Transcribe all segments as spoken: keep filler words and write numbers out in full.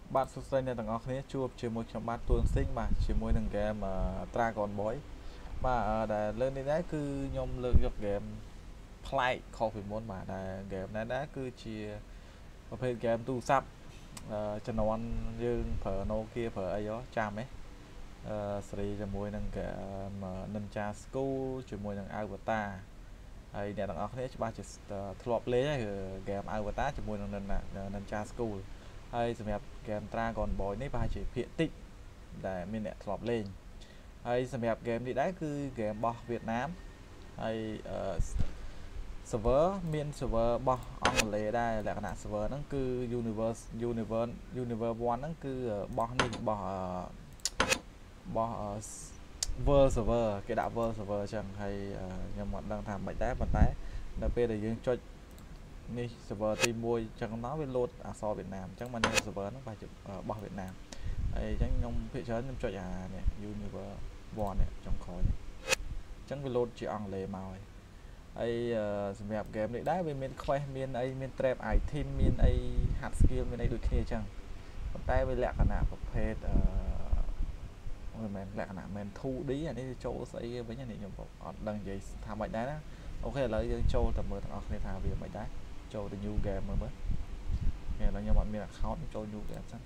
បាទសួស្តីអ្នកទាំងអស់គ្នាជួបជាមួយខ្ញុំបាទទួនស៊ីងបាទជាមួយនឹងហ្គេម Dragon Boy បាទដែលលើកនេះដែរគឺខ្ញុំលើកយកហ្គេមប្លែកខុសពីមុនបាទដែលហ្គេមនេះដែរគឺជាប្រភេទហ្គេមទូរស័ព្ទជំនាន់យើងប្រើ Nokia ប្រើអីចាំហ៎អឺសេរីជាមួយនឹងហ្គេម Ninja School ជាមួយនឹង Avatar ហើយអ្នកទាំងអស់គ្នាច្បាស់ជាធ្លាប់លេងហើយហ្គេម Avatar ជាមួយនឹង Ninja School ហើយសម្រាប់ហ្គេម Dragon Boy នេះប្រហែលជាភាគតិចដែលមានអ្នកធ្លាប់លេងហើយសម្រាប់ហ្គេមនេះដែរគឺហ្គេមរបស់វៀតណាមហើយអឺ server មាន server របស់អង់គ្លេសដែរលក្ខណៈ server ហ្នឹងគឺ universe universe universe one ហ្នឹងគឺរបស់នេះរបស់របស់ world server គេដាក់ world server អញ្ចឹងហើយខ្ញុំមិនដឹងថាមិនដែរប៉ុន្តែនៅពេលដែលយើងចុចនេះ server ទីមួយអញ្ចឹងមកវា load អក្សរវៀតណាមអញ្ចឹងមកនៅ server ហ្នឹងប្រហែលជារបស់វៀតណាមហើយអញ្ចឹងខ្ញុំភាគច្រើនខ្ញុំចុចអានេះ universe one នេះចុងក្រោយនេះអញ្ចឹងវា load ជាអង់គ្លេសមកហើយហើយសម្រាប់ game នេះដែរវាមាន quest មានអីមាន trap item មានអី hard skill មានអីដូចគ្នាអញ្ចឹងប៉ុន្តែវាលក្ខណៈប្រភេទអឺមិនមែនលក្ខណៈមិន two D អានេះចូលស្អីវិញនេះខ្ញុំអត់ដឹងនិយាយថាម៉េចដែរណាអូខេឥឡូវយើងចូលទៅមើលទាំងអស់គ្នាថាវាមិនដែរចូលទៅ new game មើលមើលឥឡូវខ្ញុំអត់មាន account ចូល new game សិន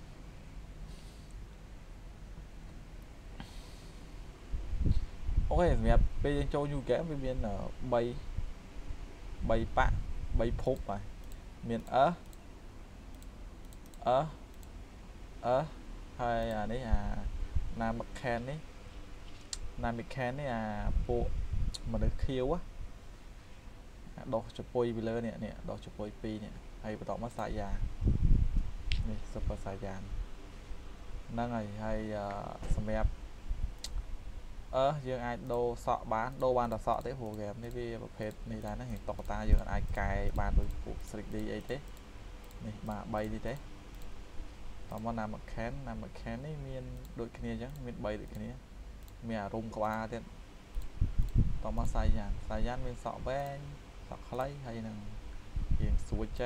អូខេសម្រាប់ពេលយើងចូល new game វាមាន3 3ប៉ាក់3ភពហើយមានអឺអឺអឺហើយអានេះអាណាមខាននេះណាមីខាននេះអាពួកមនុស្សខៀវដោះចពុយពីលើនេះនេះដោះចពុយពីរនេះហើយបន្តមកសាយ៉ានេះ super សាយ៉ាហ្នឹងហើយហើយសម្រាប់អឺយើងអាចដូរសក់បានដូរបានតែសក់ទេព្រោះហ្គេមនេះវាប្រភេទនេះដែរហ្នឹងតុក្កតាយើងអាចកែបានដូចពួក three D អីទេនេះបាទ3នេះទេតោះមកណាមកខានណាមកខាននេះមានដូចគ្នាអញ្ចឹងមាន3ដូចគ្នាមានអារម្មណ៍ក្បាលទៀតតោះមកសាយ៉ានសាយ៉ានមានសក់វែងសក់ខ្លីហើយនឹងរៀងស្រួចចេះ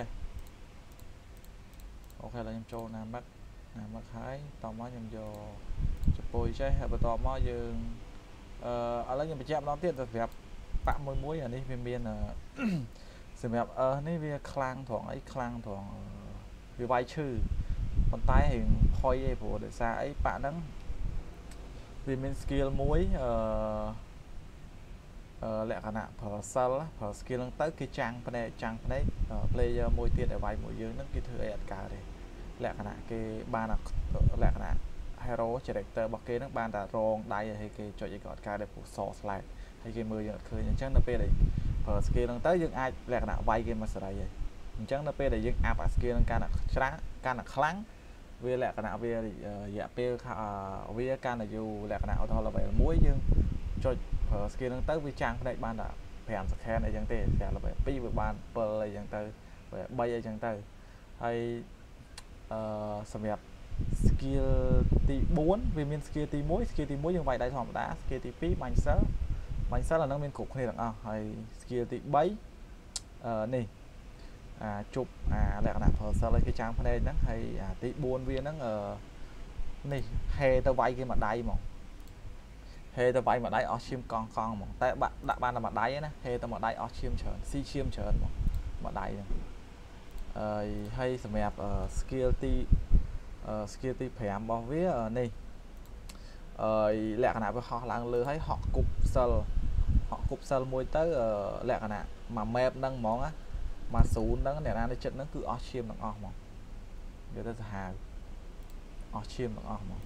អូខេឥឡូវខ្ញុំចូលណាមកណាមកហើយតោះមកខ្ញុំយកចពុយចេះហើយបន្តមកយើងអឺឥឡូវខ្ញុំបញ្ជាក់ម្ដងទៀតសម្រាប់ប៉ាក់មួយមួយអានេះវាមានសម្រាប់អឺនេះវាខ្លាំងត្រង់អីខ្លាំងត្រង់វាវាយឈឺប៉ុន្តែរៀងផុយឯងព្រោះដោយសារអីប៉ាក់ហ្នឹងវាមាន skill មួយអឺអឺលក្ខណៈ parcel ប្រើ skill ហ្នឹងទៅគេចាំងភ្នែកចាំងភ្នែក player មួយទៀតឲ្យវាយមួយយើងហ្នឹងគេធ្វើអីអត់កើតទេលក្ខណៈគេបានលក្ខណៈ hero character របស់គេហ្នឹងបានតែរងដៃហើយគេចុចអីក៏អត់កើតដែរព្រោះស slash ហើយគេមើលយើងអត់ឃើញអញ្ចឹងនៅពេលដែលប្រើ skill ហ្នឹងទៅយើងអាចលក្ខណៈវាយគេមកសេរីហើយអញ្ចឹងនៅពេលដែលយើង up អា skill ហ្នឹងកាន់តែច្រាស់កាន់តែខ្លាំងវាលក្ខណៈវារយៈពេលវាកាន់តែយូរលក្ខណៈ auto level មួយយើងចុចប្រើ skill ហ្នឹងទៅវាចាំងភ្នែកបានតែ5 second អីចឹងទេតែ level 2វាបាន7អីចឹងទៅ3អីចឹងទៅហើយអឺសម្រាប់ skill ទី4វាមាន skill ទី1 skill ទី1យើងវាយដៃធម្មតា skill ទី2បាញ់សិលបាញ់សិលអាហ្នឹងមានគ្រប់គ្នាទាំងអស់ហើយ skill ទី3អឺនេះអាជប់អាលក្ខណៈ parcel ឲ្យគេចាំងភ្នែកហ្នឹងហើយអាទី4វាហ្នឹងអឺនេះហេទៅវាយគេមួយដៃហ្មងហេទៅវាយមួយដៃអស់ឈាមកង់កង់ហ្មងតែបាក់ដាក់បានតែមួយដៃណាហេទៅមួយដៃអស់ឈាមច្រើនស៊ីឈាមច្រើនហ្មងមួយដៃហ្នឹងអឺហើយសម្រាប់ skill ទីskill ទី5របស់វានេះអឺលក្ខណៈវាហោះឡើងលើហើយហក់គប់សិលហក់គប់សិលមួយទៅលក្ខណៈមួយ map ហ្នឹងហ្មងណាមកស៊ូនហ្នឹងអ្នកណានៅចិត្តហ្នឹងគឺអស់ឈាមទាំងអស់ហ្មងនិយាយទៅសាហាវអស់ឈាមទាំងអស់ហ្មង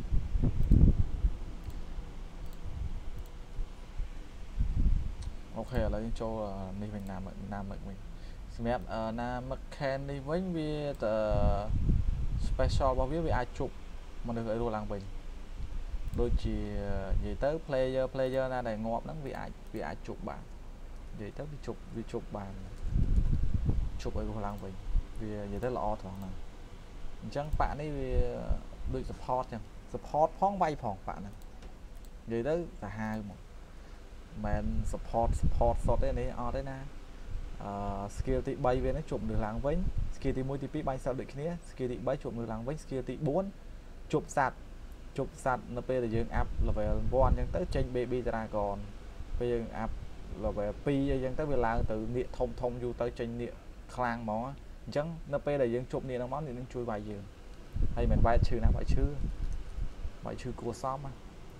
អូខេឥឡូវយើងចូលនេះវិញណាណាមកវិញសម្រាប់ណាមក can នេះវិញវាទៅ special របស់វាវាអាចជប់មនុស្សឲ្យរស់ឡើងវិញដូចជានិយាយទៅ player player ណាដែលងាប់ហ្នឹងវាអាចវាអាចជប់បាននិយាយទៅវាជប់វាជប់បានជប់ឲ្យរស់ឡើងវិញវានិយាយទៅល្អត្រង់ហ្នឹងអញ្ចឹងប៉ាក់នេះវាដូច support ចឹង support ផងវាយផងប៉ាក់ហ្នឹងនិយាយទៅសាហាវមកមិន support support សុតទេនេះអត់ទេណាអឺ skill ទី3វានេះជប់មនុស្សឡើងវិញ skill ទីmộtទីពីរបាញ់សត្វដូចគ្នា skill ទីbaជួបមើលឡើងវិញ skill ទីbốnជួបសត្វជួបសត្វនៅពេលដែលយើង up level one អញ្ចឹងទៅចេញ baby dragon ពេលយើង up level twoអីចឹងទៅវាឡើងទៅនាគធំធំយូរទៅចេញនាគខ្លាំងហ្មងអញ្ចឹងនៅពេលដែលយើងជួបនាគហ្នឹងមកនាគនឹងជួយវាយយើងហើយមិនវាយឈឺណាវាយឈឺវាយឈឺគួរសមណា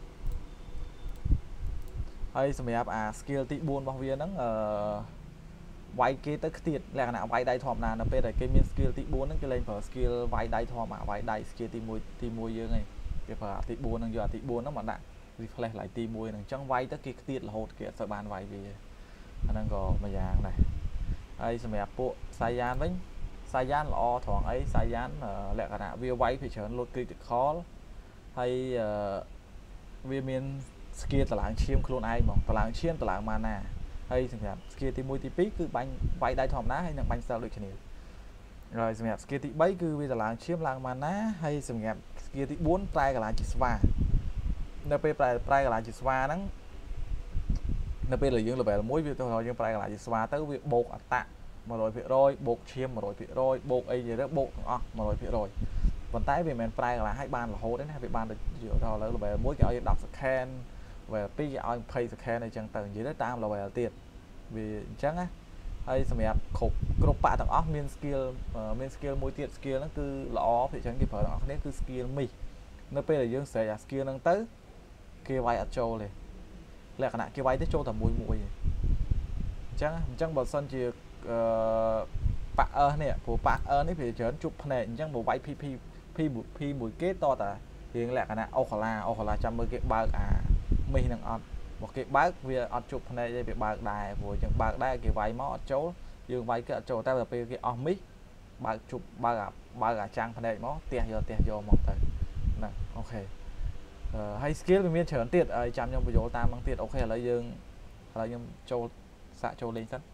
ហើយសម្រាប់អា skill ទីbốnរបស់វាហ្នឹងអឺវាយគេទៅខ្ទៀតលក្ខណៈវាយដៃធម្មតានៅពេលដែលគេមាន skill ទីbốnហ្នឹងគេលេងប្រើ skill វាយដៃធម្មតាវាយដៃ skill ទីoneទីoneយើងឯងគេប្រើទីfourហ្នឹងយកអាទីfourហ្នឹងមកដាក់ refresh ឡើងទីoneហ្នឹងអញ្ចឹងវាយទៅគេខ្ទៀតរហូតគេអត់សូវបានវាយវាអាហ្នឹងក៏មួយយ៉ាងដែរហើយសម្រាប់ពួកសាយ៉ានវិញសាយ៉ានល្អត្រង់អីសាយ៉ានលក្ខណៈវាវាយពីច្រើន load critical ហើយវាមាន skill តឡើងឈាមខ្លួនឯងហ្មងតឡើងឈាមតឡើង mana ហើយសម្រាប់ skill ទីoneទីtwoគឺបាញ់វាយដៃធម្មតាហើយនឹងបាញ់ stealth ដូចគ្នាហើយសម្រាប់ skill ទីthreeគឺវាតឡើងឈាមឡើង mana ហើយសម្រាប់ skill ទីfourប្រែកន្លងជាស្វានៅពេលប្រែប្រែកន្លងជាស្វាហ្នឹងនៅពេលដែលយើង level one វាទៅយើងប្រែកន្លងជាស្វាទៅវាបូកអត្តៈone hundred percent បូកឈាមone hundred percent បូកអីទៅបូកទាំងអស់one hundred percent ប៉ុន្តែវាមិនមែនប្រែកន្លងឲ្យបានរហូតទេណាវាបានទៅដល់លើ level one គេឲ្យten សខេន level two គេឲ្យtwentyសខេនអីចឹងទៅនិយាយទៅតាម level ទៀតវាអញ្ចឹងណាហើយសម្រាប់គ្រប់គ្រប់ប៉ាទាំងអស់មាន skill មាន skill មួយទៀត skill ហ្នឹងគឺល្អភាគច្រើនគេប្រើទាំងអស់គ្នាគឺ skill មីសនៅពេលដែលយើងស្រែកអា skill ហ្នឹងទៅគេវាយអត់ចូលទេលក្ខណៈគេវាយទៅចូលតែមួយមួយអញ្ចឹងអញ្ចឹងបើសិនជាអឺប៉ាអឺនេះព្រោះប៉ាអឺនេះវាច្រើនជប់ភ្នែកអញ្ចឹងបើវាយ PP P មួយគេតតែរៀងលក្ខណៈអូកាឡាអូកាឡាចាំមើលគេបើកអាមីសហ្នឹងអត់មកគេបើកវាអត់ជប់ភ្នែកទេវាបើកដែរព្រោះអញ្ចឹងបើកដែរគេវាយមកអត់ចូលយើងវាយគេអត់ចូលតែដល់ពេលគេអស់មីសបើកជប់បើកអាបើកអាចាំងភ្នែកមកទះយកទះយកមកទៅណាអូខេហើយ skill វាមានច្រើនទៀតហើយចាំខ្ញុំបញ្យល់តាមហ្នឹងទៀតអូខេឥឡូវយើងឥឡូវខ្ញុំចូលសាកចូលលេងសិន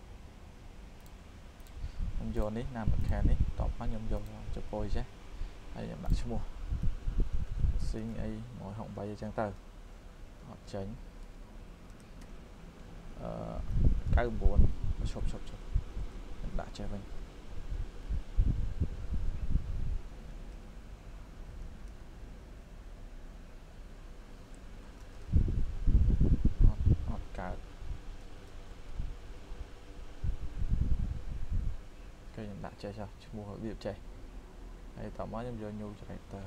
ខ្ញុំយកនេះណាមខាននេះតបមកខ្ញុំយកចុចពុយចេះហើយខ្ញុំដាក់ឈ្មោះស៊ីងអីone sixty-eightអញ្ចឹងទៅអត់ចេញអឺninety-nineឈប់ឈប់ឈប់ខ្ញុំដាក់ចេះវិញកើតគេខ្ញុំដាក់ចេះចុះឈ្មោះរបៀបចេះហើយតោះមកខ្ញុំយក new character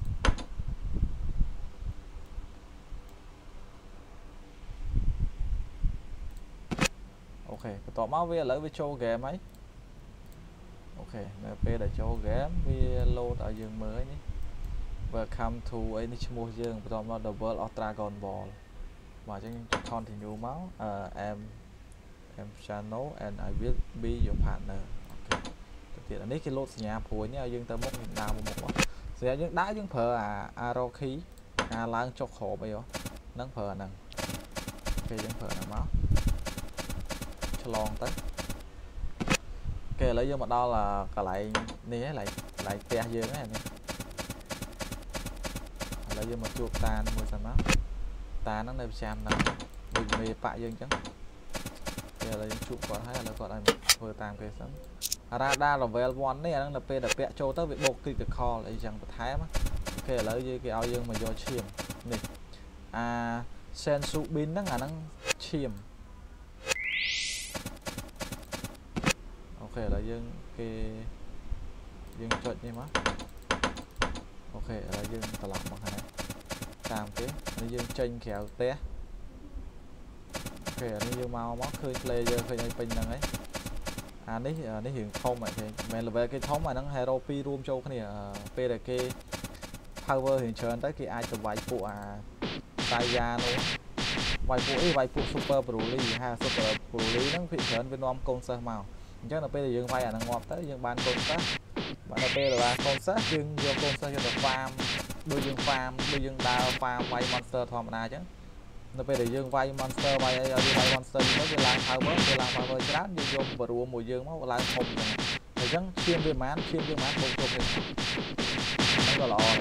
អូខេបន្ទាប់មកវាឥឡូវវាចូល game ហើយអូខេនៅពេលដែលចូល game វា load ឲ្យយើងមើលនេះ welcome to អីនេះឈ្មោះយើងបន្ទាប់មក the world of Dragon Ball បាទអញ្ចឹងចុច continue មកអឺ am am channel and I will be your partner អូខេទៅទៀតអានេះគេ load សញ្ញាព្រួយនេះឲ្យយើងទៅមុខយើងដើរមកមុខសម្រាប់យើងដើរយើងប្រើអា arrow key ការឡើងចុះក្របអីហ្នឹងប្រើអាហ្នឹងគេយើងប្រើហ្នឹងមកឆ្លងទៅគេឥឡូវយើងមកដល់កន្លែងនេះហើយកន្លែងផ្ទះយើងហ្នឹងនេះឥឡូវយើងមកជួបតាមួយសិនមកតាហ្នឹងនៅប្រចាំហ្នឹងដូចមេប៉ាក់យើងអញ្ចឹងគេឥឡូវយើងជួបគាត់ហើយឥឡូវគាត់ឲ្យធ្វើតាមគេសិន radar level one នេះអាហ្នឹងនៅពេលដែលពាក់ចូលទៅវាបូក critical អីចឹងបន្ថែមគេឥឡូវយើងគេឲ្យយើងមកយកឈាមនេះអា sensu bin ហ្នឹងអាហ្នឹងឈាមអូខេឥឡូវយើងគេយើងចុចនេះមកអូខេឥឡូវយើងត្រឡប់មកខាងនេះតាមគេហើយយើងចេញក្រៅផ្ទះអូខេអានេះយើងមកមកឃើញ player ឃើញឲ្យពេញហ្នឹងហើយអានេះនេះរឿងធំហ្នឹងគេមិន level គេធំអាហ្នឹង hero ពីររួមចូលគ្នាពេលដែលគេ power រឿងច្រើនទៅគេអាចទៅវាយពួកអាតាយ៉ានោះវាយពួកអីវាយពួក super broly ហា super broly ហ្នឹងភាគច្រើនវានាំកូនសិស្សមកអញ្ចឹងដល់ពេលដែលយើងវាយអាហ្នឹងងាប់ទៅយើងបានកូនសិស្សបាទដល់ពេលដែលបានកូនសិស្សយើងយកកូនសិស្សយកទៅ farm ដូចយើង farm ដូចយើងដើរ farm វាយ monster ធម្មតាអញ្ចឹងនៅពេលដែលយើងវាយ monster វាយឲ្យយើងវាយ monster ទៅវាឡើង power វាឡើង power ច្រើនយើងយកបរួមមួយយើងមកឡើងធំអញ្ចឹងអញ្ចឹងឈាមវាមិនឈាមវាមិនបូកគ្រប់ទេហ្នឹងក៏ល្អ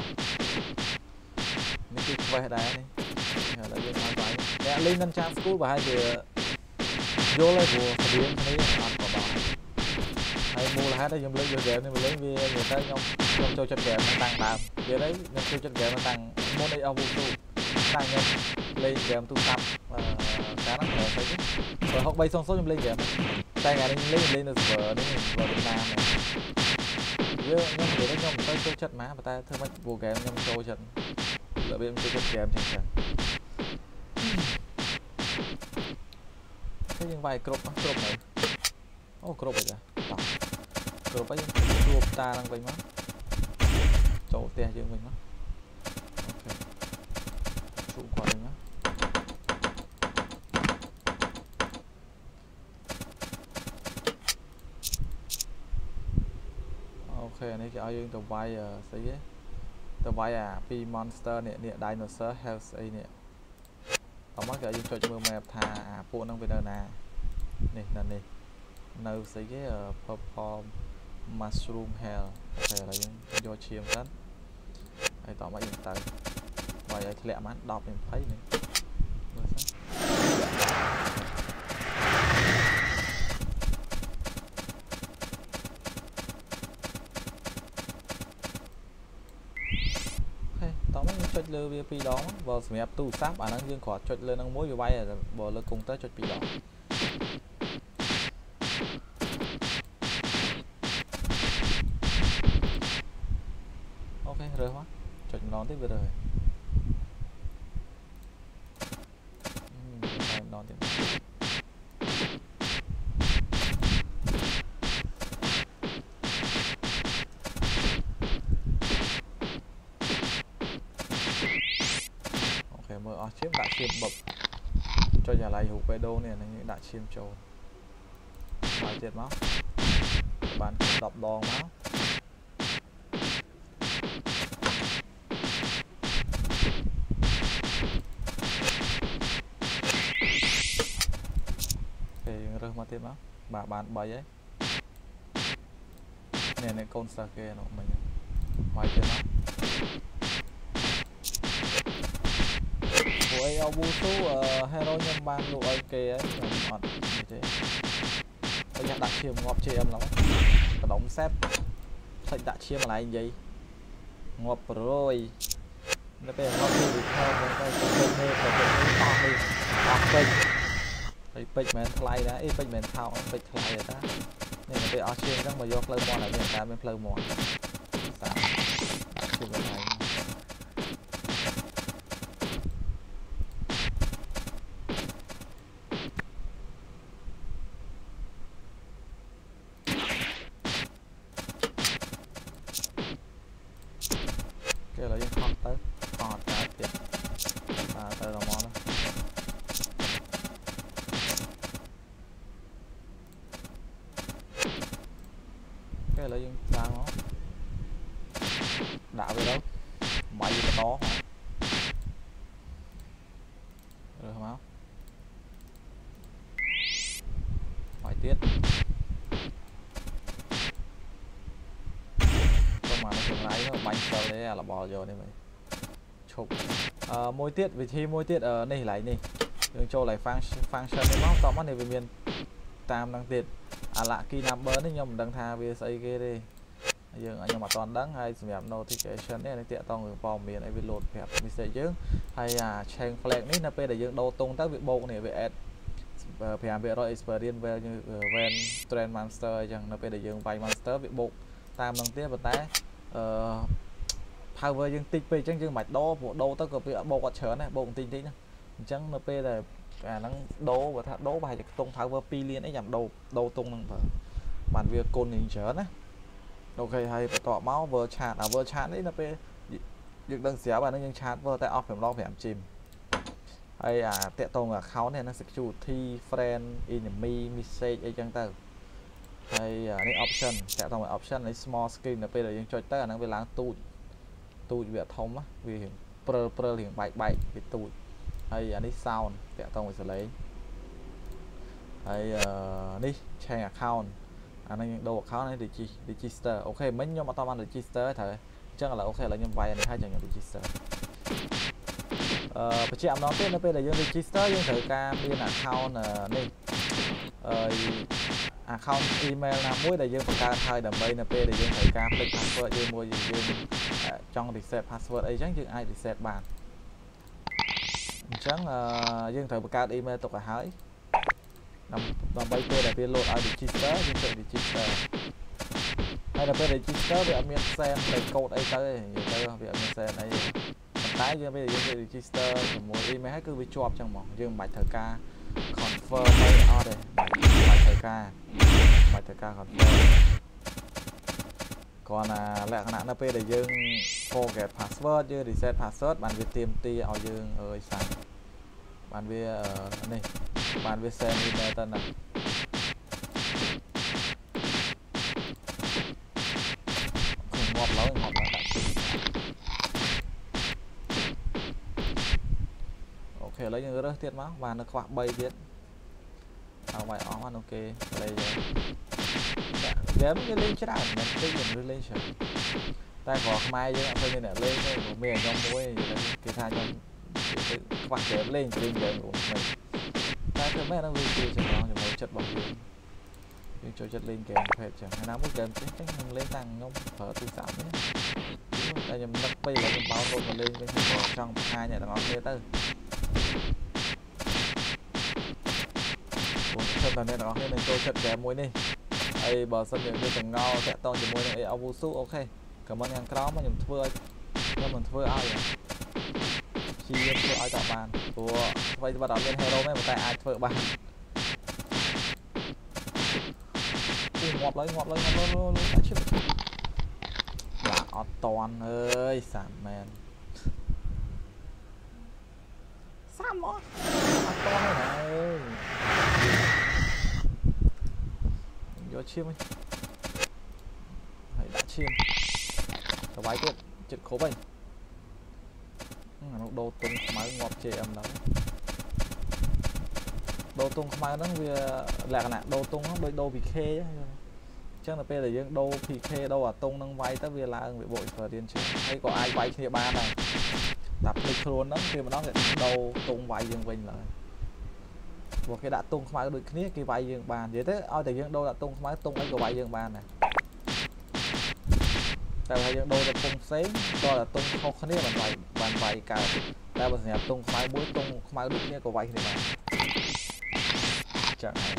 នេះគឺ quest ដែរនេះឥឡូវយើងមកវាយអ្នកលេង Ninja School ប្រហែលជាយល់ហើយព្រោះស្រៀងគ្នាអត់ក៏ដល់ហើយមូលហេតុខ្ញុំលើកយកហ្គេមនេះមកលេងវានិយាយទៅខ្ញុំខ្ញុំចូលចិត្តហ្គេមតាំងដើមវាđấyខ្ញុំចូលចិត្តហ្គេមតាំងមុនអីអស់វូទូតាំងខ្ញុំលេងហ្គេមទូរស័ព្ទកាលហ្នឹងទៅទៅបើហុកបីសុងសុងខ្ញុំលេងហ្គេមតែថ្ងៃនេះលេងលេងនៅ server នេះ server វៀតណាមវាខ្ញុំនិយាយខ្ញុំទៅចូលចិត្តម៉ាប៉ុន្តែធ្វើម៉េចព្រោះហ្គេមខ្ញុំចូលចិត្តរបៀបចូលចិត្តហ្គេមចឹងចឹងគេយើងវាយគ្រប់គ្រប់នៅអូគ្រប់អីចាបាទគ្រប់អីជួបតាឡើងវិញមកចូលផ្ទះយើងវិញមកអូខេជួបគាត់វិញមកអូខេនេះគេឲ្យយើងទៅវាយស្អីទេទៅវាយអាពី monster នេះនេះ dinosaur health អីនេះតោះមកគេឲ្យយើងចុចមើល map ថាអាពួកហ្នឹងវានៅណានេះនៅនេះនៅស្អីគេ purple mushroom hell អូខេឥឡូវយើងយកឈាមទៅហើយតោះមកយើងទៅវាយឲ្យធ្លាក់បានដប់ 20នេះមើលសិនតោះមកយើងចុចលើវាពីរដងបើសម្រាប់ទូរស័ព្ទអាហ្នឹងយើងគ្រាន់ចុចលើនឹងមួយវាវាយបើលើកុំព្យូទ័រចុចពីរដងអូខេរើសមកចុចម្ដងទៀតវារើសហើយម្ដងទៀតមើលអស់ឈាមដាក់ឈាមបឹកចុចអាឡៃរូបបេដូនេះហ្នឹងដាក់ឈាមចូលមកទៀតមកបានដប់ដងមកគេរើសមកទៀតមកបាទបាន3ហើយនេះនេះកូនសិស្សគេនោះមិញមកទៀតមកពួកអីអវូទូហេរ៉ូខ្ញុំបានលក់ឲ្យគេហើយអត់ទេបើយ៉ាងដាក់ឈាមងាប់ จี เอ็ม ឡងបដុំសេតផ្លេចដាក់ឈាមកន្លែងនិយាយងាប់ប្រយនៅពេលងាប់ទៅវាខោទៅទៅទៅទៅទៅអស់នេះអស់ពេជ្រហើយពេជ្រមិនថ្លៃដែរអីពេជ្រមិនថោកពេជ្រថ្លៃទេតានេះនៅពេលអស់ឈាមអញ្ចឹងមកយកផ្លូវមាត់ឲ្យមានតែមានផ្លូវមាត់សាដាក់ឈាមកន្លែងឥឡូវយើងខត់ទៅខត់កើតទៀតបាទទៅដល់មកណាឥឡូវយើងឡើងមកដាក់វាទៅបាយវាបន្តរើសមកបាយទៀតមកនៅក្នុងឡៃបាញ់សិលទេអារបល់យកនេះវិញឈប់អឺមួយទៀតវិធីមួយទៀតនេះឡៃនេះយើងចូលឡៃ function នេះមកតោះមកនេះវាមានតាមហ្នឹងទៀតអា lucky number នេះខ្ញុំមិនដឹងថាវាស្អីគេទេយើងខ្ញុំអត់ទាន់ដឹងហើយសម្រាប់ notification នេះនេះតាក់ទងរឿងព័ត៌មានអីវា load ប្រាប់ message យើងហើយអា change flag នេះនៅពេលដែលយើងដូរតុងទៅវាបូកនេះវា add 5% experience when trend monster អញ្ចឹងនៅពេលដែលយើងវាយ monster វាបូកតាមហ្នឹងទៀតប៉ុន្តែអឺ power យើងតិចពេកអញ្ចឹងយើងមិនបាច់ដូរព្រោះដូរទៅក៏វាបូកអត់ច្រើនដែរបូកបន្តិចតិចណាអញ្ចឹងនៅពេលដែលអាហ្នឹងដូរបើថាដូរប្រហែលជាខ្ទង់ power 2លានអីចាំដូរដូរតុងហ្នឹងបើបានវាគុណនេះច្រើនណាអូខេហើយបន្ទាប់មក ver chat អា ver chat នេះនៅពេលយើងដឹងស្រាប់អាហ្នឹងយើង chat ver តែអស់5ដង5ជីមហើយអាតាក់ទង account នេះអាហ្នឹង security friend enemy message អីចឹងទៅហើយនេះ option តាក់ទង option នេះ small screen នៅពេលដែលយើងចុចទៅអាហ្នឹងវាឡើងទូចទូចវាធំណាវាព្រើព្រើរៀងបែកបែកវាទូចហើយអានេះ sound តាក់ទងvớiសលេងហើយនេះ change account អានេះយើងដូរ account នេះ register អូខេមិញខ្ញុំអត់តបាន register ត្រូវអញ្ចឹងឥឡូវអូខេឥឡូវខ្ញុំវាយអានេះហើយចឹងខ្ញុំ register អឺបញ្ជាក់អំណងទៀតនៅពេលដែលយើង register យើងត្រូវការមាន account នេះអឺ account email ណាមួយដែលយើងបង្កើតហើយដើម្បីនៅពេលដែលយើងត្រូវការ fix password យើងមួយយើងចង់ reset password អីចឹងយើងអាច reset បានអញ្ចឹងយើងត្រូវបង្កើត email ទុកឲ្យហើយដើម្បីពេលដែលវា load ឲ្យ register យើងចុច register ហើយដល់ពេល register វាអត់មាន send លេខ code អីទៅទេទៅវាអត់មាន send អីតែយើងពេលយើង register ជាមួយ email ហើយគឺវាជាប់ចឹងហ្មងយើងមិនបាច់ត្រូវការ confirm អីអត់ទេមិនបាច់ត្រូវការមិនបាច់ត្រូវការ confirm គ្រាន់តែលក្ខណៈនៅពេលដែលយើង forget password យើង reset password បានវាទាមទារឲ្យយើងអើយសាច់បានវានេះបានវា send email ទៅណាងាប់ឡើយងាប់ឡើយអូខេឥឡូវយើងរើសទៀតមកបាននៅខ្វះ3ទៀតเอาไว้អស់ហ្នឹងអូខេលេងហ្គេមវាលេងច្រើនមិនតិចមិនលេងច្រើនតែគ្រាន់ខ្មែរយើងអត់ឃើញអ្នកលេងទេមានខ្ញុំមួយគេថាខ្ញុំខ្វះហ្គេមលេងលេងហ្គេមរួមតែគឺមែនហ្នឹងវាជាចំណងចំណូលចិត្តរបស់យើងយើងចូលចិត្តលេងហ្គេមប្រភេទចឹងហើយណាមួយហ្គេមចេះចឹងខ្ញុំលេងតាំងខ្ញុំប្រើទូរស័ព្ទនេះតែខ្ញុំនឹកពេលឥឡូវខ្ញុំបោកមកលេងវិញខ្ញុំចង់បង្ហាញអ្នកទាំងអស់គ្នាទៅខ្ញុំតែអ្នកទាំងអស់គ្នានឹងចូលចិត្តហ្គេមមួយនេះហើយបើសិនជាមានចង្អុលតាក់ទងជាមួយនឹង អេ វ៉ូស៊ូ អូខេខមមិនខាងក្រោមខ្ញុំធ្វើឲ្យខ្ញុំមិនធ្វើឲ្យជាយើងធ្វើឲ្យតបានព្រោះអ្វីបើអត់មាន hero ទេតែអាចធ្វើបានងាប់ឡើយងាប់ឡើយងាប់ឡើយតែឈឹកបាទអត់តន់អើយសាំមែនសាំមកអត់តន់ហើយយកឈាមហើយដាក់ឈាមទៅវាយទៀតចិត្តគ្រប់ហើយអានោះដូរទុំខ្មៅងាប់ ជេ អឹម ដល់ដូរទុំខ្មៅហ្នឹងវាលក្ខណៈដូរទុំហ្នឹងដូចដូរ pê ca អញ្ចឹងដល់ពេលដែលយើងដូរ pê ca ដូរអាទុំហ្នឹងវាយទៅវាឡើងវាបូក experience ច្រើនហើយក៏អាចវាយគ្នាបានដែរតែភ្លេចខ្លួនហ្នឹងគេម្ដងគេដូរទុំវាយយើងវិញឡើយព្រោះគេដាក់ទុំខ្មៅដូចគ្នាគេវាយយើងបាននិយាយទៅឲ្យតែយើងដូរដាក់ទុំខ្មៅទុំអីក៏វាយយើងបានដែរតែถ้าយើងដូរទៅទុំផ្សេងក៏តែទុំខុសគ្នាបានវាយបានវាយកើតតែបើសម្រាប់ទុំខ្មៅមួយទុំខ្មៅដូចគ្នាក៏វាយគ្នាបានចឹងហើយ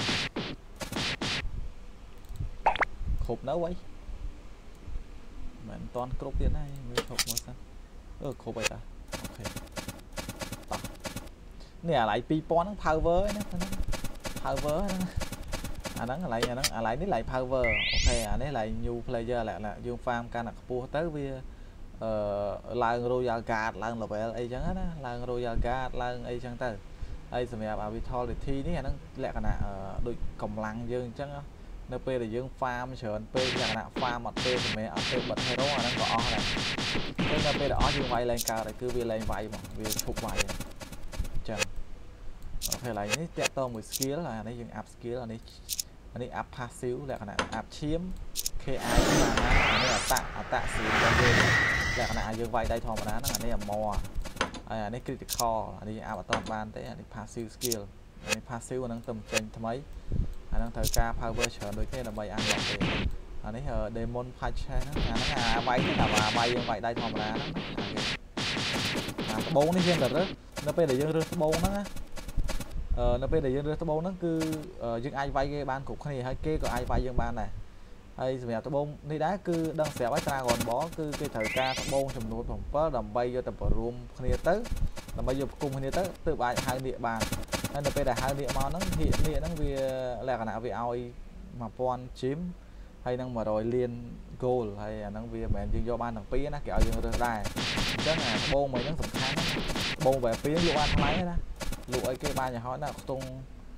គ្រប់នៅវិញមិនតាន់គ្រប់ទៀតហើយមើលឈប់មើលសិនអឺគ្រប់ហើយតាអូខេតោះនេះអាឡៃពីរពាន់ហ្នឹង power ណាហ្នឹង power ហ្នឹងអាហ្នឹងអាឡៃអាហ្នឹងអាឡៃនេះឡៃ power អូខេអានេះឡៃ new player ឡែយើង farm កាន់តែខ្ពស់ទៅវាអឺឡើង royal guard ឡើង level អីចឹងណាឡើង royal guard ឡើងអីចឹងទៅហើយសម្រាប់ vitality នេះអាហ្នឹងលក្ខណៈដូចកម្លាំងយើងអញ្ចឹងនៅពេលដែលយើង farm ច្រើនពេកលក្ខណៈ farm អត់ពេលសម្រាប់អត់ពេលបិទ hero អាហ្នឹងក៏អស់ដែរពេលនៅពេលដែលអស់យើងវាយឡើងកើតហើយគឺវាលែងវាយមកវាឈប់វាយអញ្ចឹងអូខេឡើយនេះតាក់ទងមួយ skill អានេះយើង up skill អានេះអានេះ up passive លក្ខណៈ up ឈាម ca អានេះអតអតស្រីរបស់យើងលក្ខណៈយើងវាយដៃធម្មតាហ្នឹងអានេះអាម៉ហើយអានេះ critical អានេះ up អត់បានទេអានេះ passive skill អានេះ passive ហ្នឹងទៅចេញថ្មីអាហ្នឹងត្រូវការ power ច្រើនដូចគ្នាដើម្បី unlock ទេអានេះ demon patch ហ្នឹងអាហ្នឹងអាវាយតែវាយយើងវាយដៃធម្មតាហ្នឹងអាត្បូងនេះយើងទៅរើសនៅពេលដែលយើងរើសត្បូងហ្នឹងណាអឺនៅពេលដែលយើងរើសត្បូងហ្នឹងគឺយើងអាចវាយគេបានគ្រប់គ្នាហើយគេក៏អាចវាយយើងបានដែរហើយសម្រាប់ត្បូងនេះដែរគឺដឹងស្រាប់ហើយ Dragon Ball គឺគេត្រូវការត្បូងចំនួន7ដើម្បីយកទៅបរួមគ្នាទៅដើម្បីយកផ្គុំគ្នាទៅទើបអាចហៅនាគបានហើយនៅពេលដែលហៅនាគមកហ្នឹងនាគហ្នឹងវាលក្ខណៈវាឲ្យ1000 gem ហើយនឹង100លាន gold ហើយអាហ្នឹងវាមិនមែនយើងយកបានទាំងពីរណាគេឲ្យយើងរើសដែរអញ្ចឹងអាត្បូងមួយហ្នឹងសំខាន់ត្បូងបែបពីរលក់បានថ្លៃណាលក់ឲ្យគេបានយ៉ាងហោចណាស់ខ្ទង់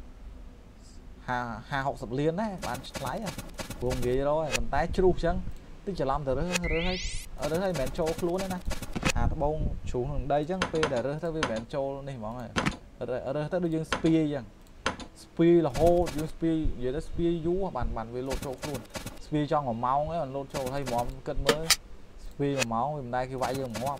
50 60លានដែរបានថ្លៃព្រោះនិយាយរកប៉ុន្តែជ្រុះអញ្ចឹងតិចច្រឡំទៅរើសរើសឲ្យរើសឲ្យមិនមែនចូលខ្លួនទេណាអាត្បូងជ្រុះក្នុងដីអញ្ចឹងពេលដែលរើសទៅវាមិនមែនចូលនេះហ្មងហើយរើសទៅដូចយើងស្ពាយអញ្ចឹងស្ពាយរហូតយើងស្ពាយនិយាយទៅស្ពាយយូរបានបានវាលោតចូលខ្លួនស្ពាយចង់មួយម៉ោងឯងលោតចូលហើយហ្មងគិតមើលស្ពាយមួយម៉ោងវាមិនដែលគេវាយយើងងាប់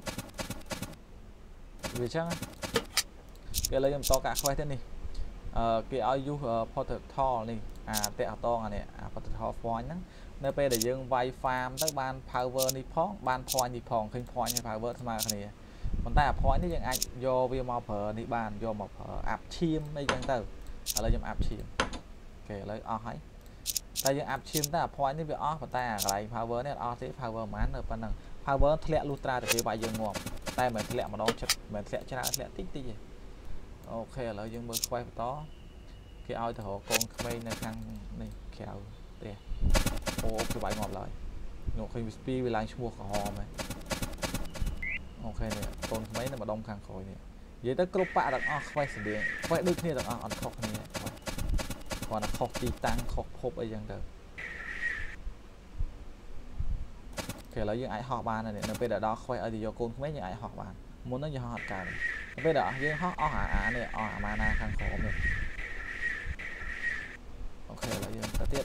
វាអញ្ចឹងគេឥឡូវខ្ញុំតកាក់ quest ទៀតនេះអឺគេឲ្យ use portal នេះ à tệ ở to này à bắt đầu thò phoi nhá nơi bây để dương vay farm tới ban power đi phong ban point đi phong khinh point hay power tham gia này còn ta point thìยัง anh do vi màu phở đi bàn do màu phở áp chim đây chẳng từ ở đây dùng áp chim kể lấy o hay ta dùng áp chim ta point thì việc o của ta lại power này o thế power mán ở phần năng power lẹ lutra để cái bài dương ngọt tay mình lẹ mà nó chật mình sẽ cho nó lẹ tích tích gì ok là dương mưa quay to cái ao thì họ con mây này khăn này kẹo đây ô cái bài ngọt lại ngọt khi pi về lại mua cả hò mày ok này con mấy này mà đông khăn khỏi này vậy tới cướp bạ đặc à quay sự điện quay được kia đặc à ăn khóc này còn là khóc tí tăng khóc hộp ấy chẳng được kể là những ai họ bàn này nó bây giờ đó quay ở thì do con mấy những ai họ bàn muốn nó như họ cả này bây giờ những họ ó hả này ó hả mana khăn khổ này ok là dương ta tiếp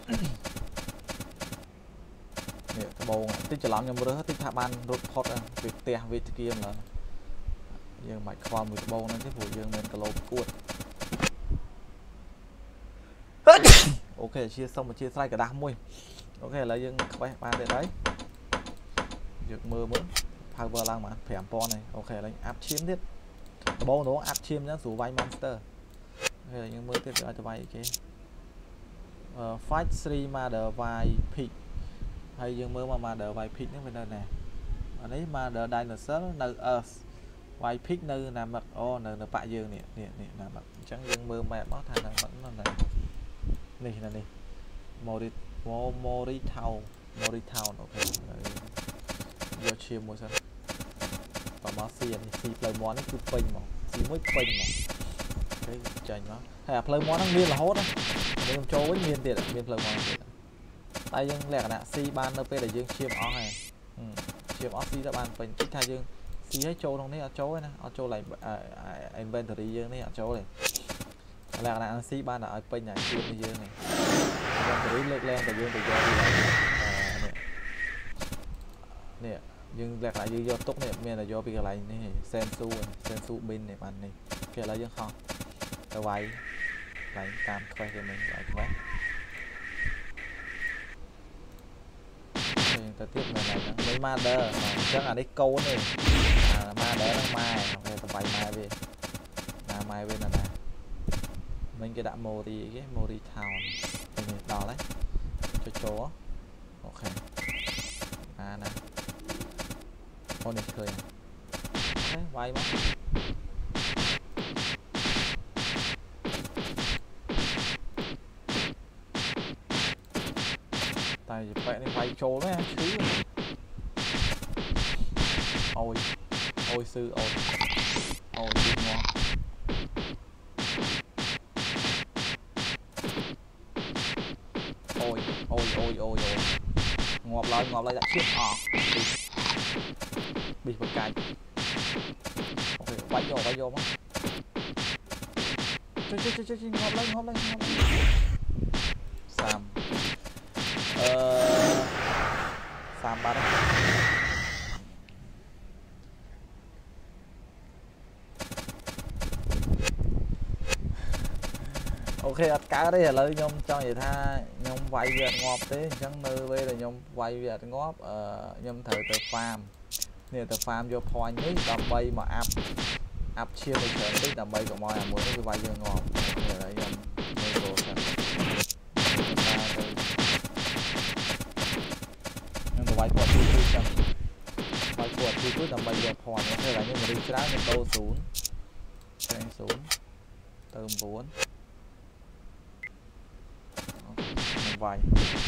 nè cái bầu này tích chỉ làm nhầm bữa tích thả ban đốt pot à việc tè việc kia là dương mạch qua một cái bầu nó cái phủ dương lên cái lô cuột ok chia xong mà chia sai cả đám mui ok là dương quay ba để đấy được mưa mưa power lang mà phèm po này ok là áp chiếm tiếp bầu nó áp chiếm nhá rủ vay monster ok là những mưa tiếp cho vay cái Uh, fight three mà đỡ vài pick hay dương mơ mà mà đỡ vài pick nữa bên đây nè ở đấy mà đỡ dinosaur nơi earth vài pick nơi nằm mặt ô nơi nó bại dương nè nè nè nằm mặt chẳng dương mơ mẹ bó thành là vẫn là này này là này mori mo mori town mori town ok vô chia mua sao và nó xì này xì play món cứ pin mà xì mới pin mà cái chành nó hay là play món nó nguyên là hốt á nhưng cho với miền tiền miền play món tay dương lẹ nè xì ban np để dương chiêm ó này chiêm ó xì ra ban pin cái thay dương xì hết trâu trong đấy là trâu ấy nè ở trâu lại inventory dương này ở trâu này là là xì ban là ở pin này chiêm bây giờ này inventory lệch lên từ dương từ giờ thì nè nhưng lẹt lại do tốt này miền là do bị cái này này sensu sensu bin này bạn này kia là dương kho tao vay lại cam quay cho mình lại quét ta tiếp này này mấy ma đơ chắc là đấy câu này à, ma đỡ nó mai ok tao vay mai về là mai bên là nè mình cái đạm mô thì cái mô đi town đó đấy cho chó ok à nè con này cười đấy vay mà tay vẽ này vay trố đấy chứ ôi ôi sư ôi ôi sư ngon ôi ôi ôi ôi ôi ngọt lại ngọt lại đã chết à bị một cái ok vay vô vay vô mà chơi chơi chơi chơi ngọt lên ngọt lên ngọt lên sam ờ sam ba đấy ok cá đấy là lời nhung cho người ta nhung vay việt ngọt thế chẳng nơi bây là nhung vay việt ngóp ờ nhung thời từ farm nè từ farm vô point ấy đầm bay mà áp áp chia bây giờ cái đầm bay của mọi là muốn cái vay việt ngọt để lại nhung nơi đồ sản nhưng mà vay quạt thui thui chẳng vay quạt thui thui đầm bay vô point nó là nhưng mà đi trái một tô xuống chạy xuống tầm bốn vay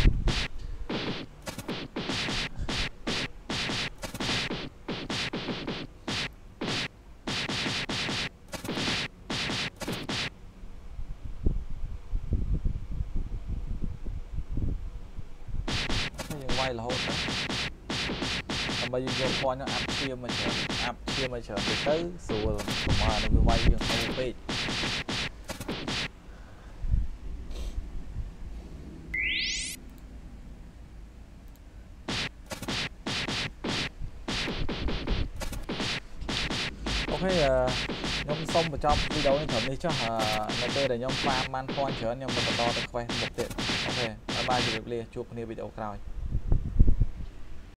vay là hốt đó bây giờ coi nó áp chia mà chờ áp chia mà chờ thì tới sùa mà nó vay nhưng không biết ok ខ្ញុំសូមបញ្ចប់វីដេអូនេះត្រឹមនេះចុះនៅពេលដែលខ្ញុំ farm បាន point ច្រើនខ្ញុំនឹងបន្តទៅ quest មុខទៀតអូខេបាយបាយជម្រាបលាជួបគ្នាវីដេអូក្រោយ